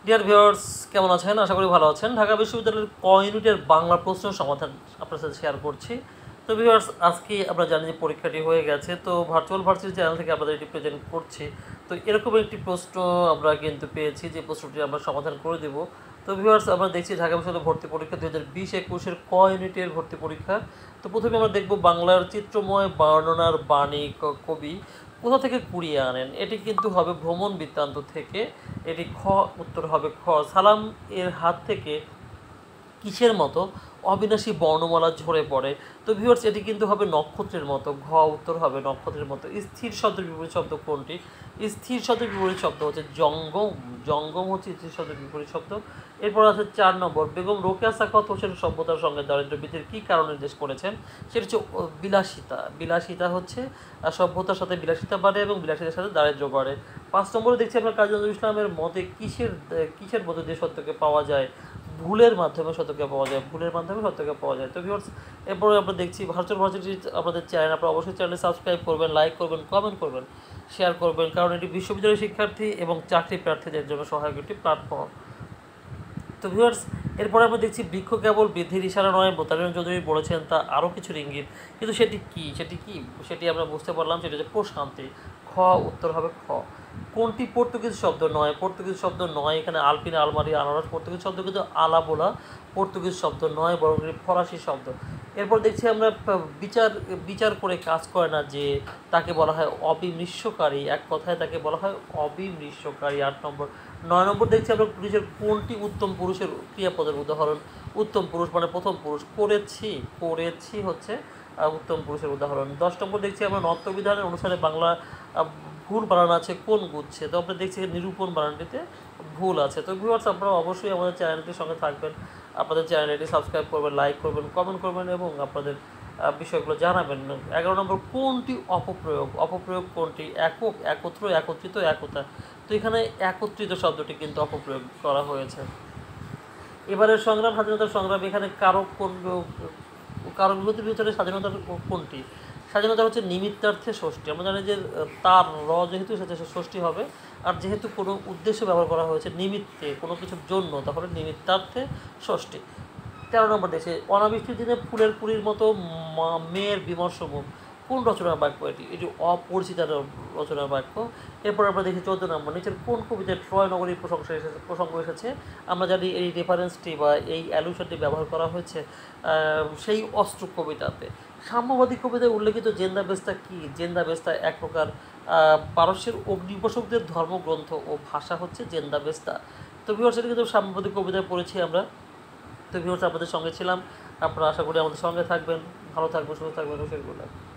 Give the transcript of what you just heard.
Dear viewers, কেমন আছেন? আশা করি ভালো আছেন। ঢাকা বিশ্ববিদ্যালয়ের ক ইউনিটের বাংলা প্রশ্ন সমাধান আপনার সাথে শেয়ার করছি। তো ভিউয়ার্স, আজকে আমরা জানি যে পরীক্ষাটি হয়ে গেছে, তো ভার্চুয়াল ভার্সিটি চ্যানেল থেকে আপনাদের এটি প্রেজেন্ট করছি। তো এরকম একটি প্রশ্ন আমরা কিন্তু পেয়েছি, যে প্রশ্নটি আমরা সমাধান করে দেব। তো ভিউয়ার্স, আমরা দেখছি ঢাকা বিশ্ববিদ্যালয় ভর্তি পরীক্ষা 2020-21 ক ইউনিটের ভর্তি পরীক্ষা। তো প্রথমে আমরা দেখব বাংলার চিত্রময় বর্ণনার বাণী কবি কোথা থেকে কুড়িয়ে আনেন। এটি কিন্তু হবে ভ্রমণ বৃত্তান্ত থেকে। এটি খ, উত্তর হবে খ। সালাম এর হাত থেকে কিসের মতো অবিনাশী বর্ণমালা ঝরে পড়ে। তো ভিউয়ার্স, এটি কিন্তু হবে নক্ষত্রের মতো। ঘ, উত্তর হবে নক্ষত্রের মতো। স্থির শব্দের বিপরীত শব্দ কোনটি? স্থির শব্দের বিপরীত শব্দ হচ্ছে জঙ্গম। জঙ্গম হচ্ছে স্থির শব্দের বিপরীত শব্দ। এরপর আছে 4 নম্বর, বেগম রোকেয়া সাখাওয়াত হোসেন সভ্যতার সঙ্গে দারিদ্র বৃদ্ধির কী কারণ নির্দেশ করেছেন? সেটা হচ্ছে বিলাসিতা। বিলাসিতা হচ্ছে সভ্যতার সাথে বিলাসিতা বাড়ে এবং বিলাসিতার সাথে দারিদ্র বাড়ে। 5 নম্বরে দেখছি আমরা কাজী নজরুল ইসলামের মতে কিসের মধ্যে দিয়ে সত্যকে পাওয়া যায়? ভুলের মাধ্যমে সত্যকে পাওয়া যায়। ভুলের মাধ্যমে সত্যকে পাওয়া যায়। তো ভিউয়ার্স, এরপরে আমরা দেখছি ভার্চুয়াল ভার্সিটি আপনাদের চ্যানেল, আপনারা অবশ্যই চ্যানেলে সাবস্ক্রাইব করবেন, লাইক করবেন, কমেন্ট করবেন, শেয়ার করবেন, কারণ এটি বিশ্ববিদ্যালয়ের শিক্ষার্থী এবং চাকরি প্রার্থীদের জন্য সহায়ক একটি প্ল্যাটফর্ম। তো ভিউয়ার্স, এরপরে আমরা দেখছি বৃক্ষ কেবল বৃদ্ধির ইশারা নয়, মোতালেম চৌধুরী বলেছেন তা আরও কিছু ইঙ্গিত। কিন্তু সেটি আমরা বুঝতে পারলাম, সেটা হচ্ছে প্রশান্তি। খ, উত্তর হবে খ। কোনটি পর্তুগিজ শব্দ নয়? পর্তুগিজ শব্দ নয় এখানে আলপিনা, আলমারি, আনারস পর্তুগিজ শব্দ, কিন্তু আলাবোলা পর্তুগিজ শব্দ নয়, বরং ফরাসি শব্দ। এরপর দেখছি আমরা বিচার করে কাজ করে না যে তাকে বলা হয় অবিমৃষ্যকারী। এক কথায় তাকে বলা হয় অবিমৃষ্যকারী। 8 নম্বর। 9 নম্বর দেখছি আমরা পুরুষের কোনটি উত্তম পুরুষের ক্রিয়াপদের উদাহরণ? উত্তম পুরুষ মানে প্রথম পুরুষ। করেছি হচ্ছে উত্তম পুরুষের উদাহরণ। 10 নম্বর দেখছি আমরা নত্যবিধানের অনুসারে বাংলা ভুল বানান আছে কোন গুচ্ছে? তো আমরা দেখছি নিরূপণ বানানটিতে ভুল আছে। তো ভিউয়ার্স, আপনারা অবশ্যই আমাদের চ্যানেলটির সঙ্গে থাকবেন, আপনাদের চ্যানেলটি সাবস্ক্রাইব করবেন, লাইক করবেন, কমেন্ট করবেন এবং আপনাদের বিষয়গুলো জানাবেন। 11 নম্বর, কোনটি অপপ্রয়োগ কোনটি? একক, একত্র, একত্রিত, একতা। তো এখানে একত্রিত শব্দটি কিন্তু অপপ্রয়োগ করা হয়েছে। এবারের সংগ্রাম, স্বাধীনতার সংগ্রাম, এখানে কারক বিভূতির ভিতরে স্বাধীনতার কোনটি? স্বাধীনতা হচ্ছে নিমিত্তার্থে ষষ্ঠী। আমরা জানি যে তার যেহেতু এসেছে ষষ্ঠী হবে, আর যেহেতু কোনো উদ্দেশ্যে ব্যবহার করা হয়েছে নিমিত্তে, কোনো কিছুর জন্য, তাহলে নিমিত্তার্থে ষষ্ঠী। 13 নম্বর দেশে অনাবৃষ্টির দিনে ফুলের কুড়ির মতো মেয়ের বিমর্ষ মুখ, কোন রচনার বাক্য এটি? এটি অপরিচিত রচনার বাক্য। এরপর আমরা দেখি 14 নম্বর, নিচের কোন কবিতায় ট্রয় নগরীর প্রসঙ্গ এসেছে? আমরা জানি এই রেফারেন্সটি বা এই অ্যালুশনটি ব্যবহার করা হয়েছে সেই অস্ত্র কবিতাতে। সাম্যবাদী কবিতায় উল্লেখিত জেন্দাবেস্তা কি? জেন্দাবেস্তা এক প্রকার পারস্যের অগ্নিউপাসকদের ধর্মগ্রন্থ ও ভাষা হচ্ছে জেন্দাবেস্তা। তো ভিউয়ার্স, এটা কিন্তু সাম্যবাদী কবিতায় পড়েছি আমরা। তো ভিউয়ার্স, আপনাদের সঙ্গে ছিলাম। আপনারা আশা করি আমাদের সঙ্গে থাকবেন, ভালো থাকবেন, সুস্থ থাকবেন, শেয়ার করবেন।